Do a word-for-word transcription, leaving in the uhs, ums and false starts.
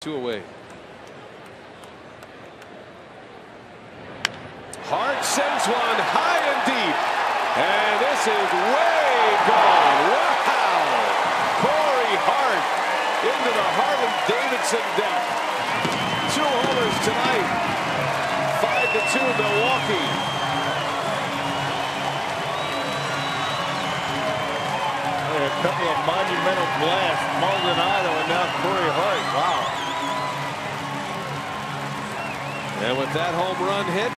two away. Hart sends one high and deep, and this is way gone. Wow! Corey Hart into the Harley-Davidson deck. Two homers tonight. Five to two Milwaukee. A couple of monumental blasts. Maldonado and now Corey Hart. Wow. And with that home run hit.